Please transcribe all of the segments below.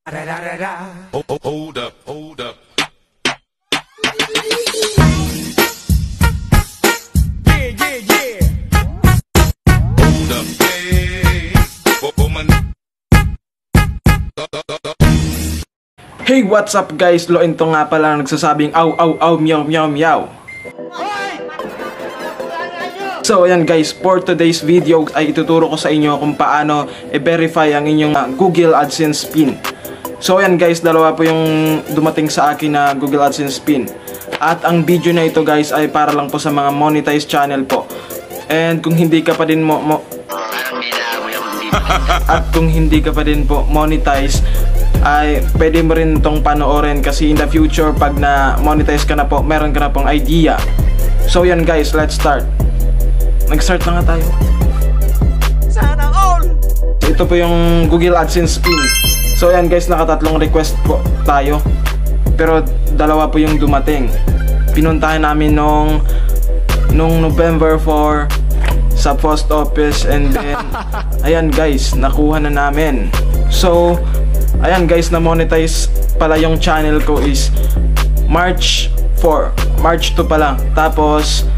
Hold up, hold up. Yeah. Hold up, hey. Hey, what's up guys? Loento nga pala nagsasabing aw, meow, meow, meow. So ayan guys, for today's video ay ituturo ko sa inyo kung paano i-verify ang inyong Google AdSense PIN. So ayan guys, dalawa po yung dumating sa akin na Google AdSense PIN. At ang video na ito guys ay para lang po sa mga monetized channel po. And kung hindi ka pa din kung hindi ka pa din po monetize, ay pwede mo rin itong panoorin kasi in the future pag na monetize ka na po, meron ka na pong idea. So yan guys, let's start. Nag-start na nga tayo. Sana all! Ito po yung Google AdSense PIN. So yan guys, nakatatlong request po tayo, pero dalawa po yung dumating. Pinuntahan namin nung November 4 sa post office, and then ayan guys, nakuha na namin. So ayan guys, na monetize pala yung channel ko is March 4, March 2 pala. Tapos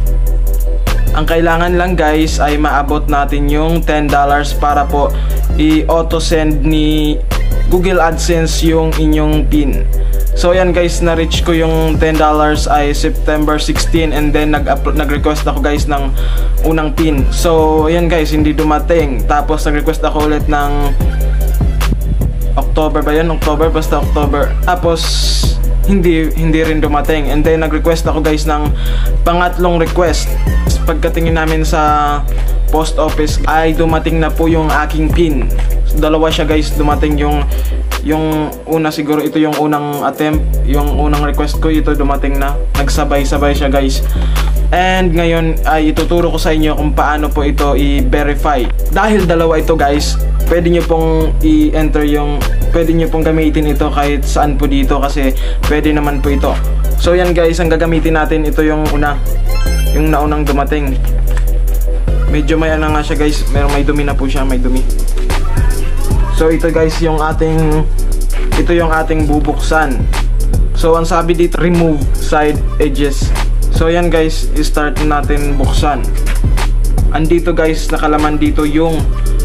ang kailangan lang guys ay maabot natin yung $10 para po i-auto send ni Google AdSense yung inyong PIN. So yan guys, na-reach ko yung $10 ay September 16, and then nag-request ako guys ng unang PIN. So yan guys, hindi dumating. Tapos nag-request ako ulit ng October ba yan? Basta October. Tapos hindi rin dumating. And then nag-request ako guys ng pangatlong request. Pagkatingin namin sa post office ay dumating na po yung aking PIN. So, dalawa siya guys, dumating yung una, siguro ito yung unang attempt, yung unang request ko, ito dumating na. Nagsabay-sabay siya guys. And ngayon ay ituturo ko sa inyo kung paano po ito i-verify. Dahil dalawa ito guys, pwede nyo pong i-enter pwede nyo pong gamitin ito kahit saan po dito kasi pwede naman po ito. So yan guys, ang gagamitin natin, ito yung yung naunang dumating. Medyo may ano nga siya guys, may dumi na po siya, may dumi. So ito guys yung ating bubuksan. So ang sabi dito, remove side edges. So yan guys, i-start natin buksan. Andito guys, nakalaman dito yung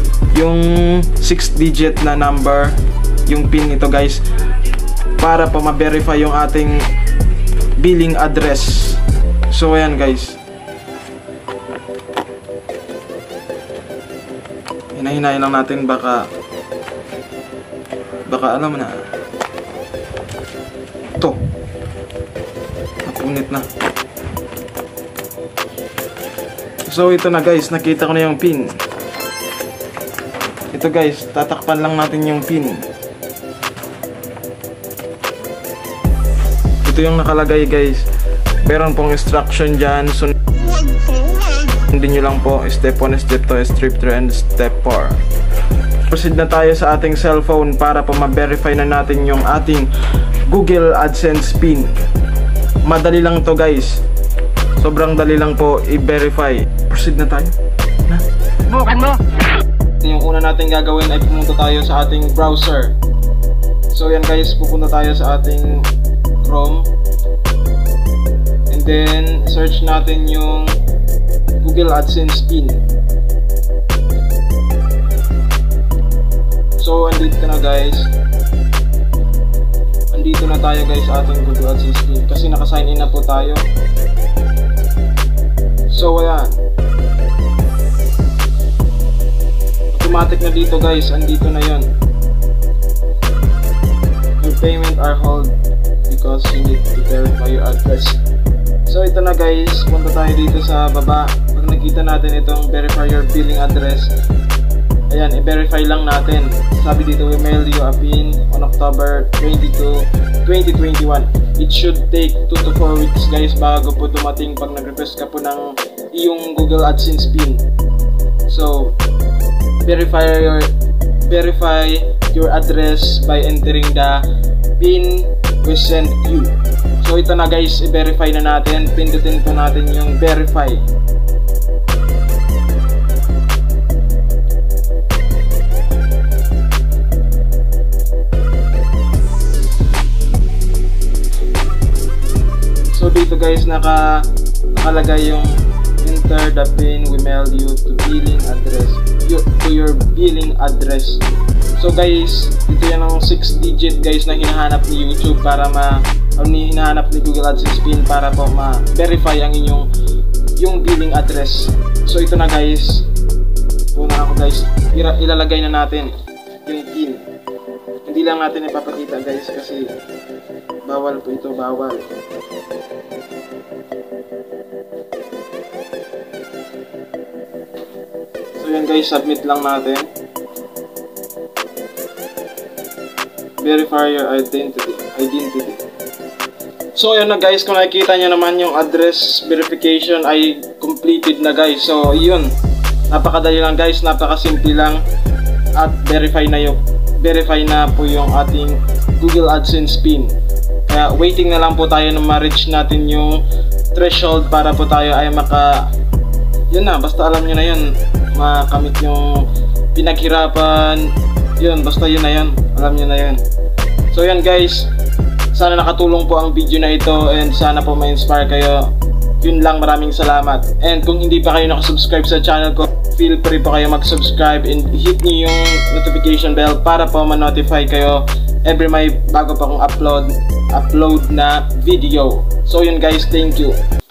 6-digit na number, yung PIN ito guys, para pa ma-verify yung ating billing address. So ayan guys, hinahin lang natin, baka alam mo na ito, napunit na. So ito na guys, nakita ko na yung PIN. Ito guys, tatakpan lang natin yung PIN. Ito yung nakalagay guys. Meron pong instruction dyan. Sundin nyo lang po. Step 1, step 2, step 3, and step 4. Proceed na tayo sa ating cellphone para po ma-verify na natin yung ating Google AdSense PIN. Madali lang to guys. Sobrang dali lang po i-verify. Proceed na tayo. Bukan mo! Yung una natin gagawin ay pumunta tayo sa ating browser. So yan guys, pupunta tayo sa ating Chrome. And then search natin yung Google AdSense PIN. So andito na guys. Andito na tayo guys sa ating Google AdSense PIN kasi naka-sign in na po tayo. So ayan, automatic na dito guys, andito na yon. Your payment are held because you need to verify your address. So ito na guys, punta tayo dito sa baba. Pag nakita natin itong verify your billing address, ayan, i-verify lang natin. Sabi dito, we mailed you a PIN on October 22, 2021. It should take 2 to 4 weeks guys bago po dumating pag nag-request ka po ng iyong Google AdSense PIN. So verify your address by entering the PIN we sent you. So ito na guys, i-verify na natin. Pindutin po natin yung verify. guys nakalagay yung enter the pin we mail you to billing address, to your billing address. So guys, ito yan ang 6-digit guys na hinahanap ni YouTube para hinahanap ni Google AdSense pin para po ma-verify ang yung billing address. So ito na guys, una ako guys, ilalagay na natin yung pin. Hindi lang natin ipapakita guys kasi bawal po ito, bawal. So yan guys, submit lang natin. Verify your identity. So yun na guys, kung nakikita nyo naman yung address verification ay completed na guys. So yun, napakadali lang guys, napakasimple lang at verify na po yung ating Google AdSense pin. Kaya waiting na lang po tayo na ma-reach natin yung threshold para po tayo ay yun na, basta alam nyo na yun, makamit yung pinaghirapan, yun, basta yun na yun, alam nyo na yun. So yan guys, sana nakatulong po ang video na ito and sana po ma-inspire kayo. Yun lang, maraming salamat. And kung hindi pa kayo nakasubscribe sa channel ko, feel free po kayo mag-subscribe and hit niyo yung notification bell para po ma-notify kayo every may bago pa akong upload na video. So yun guys, thank you.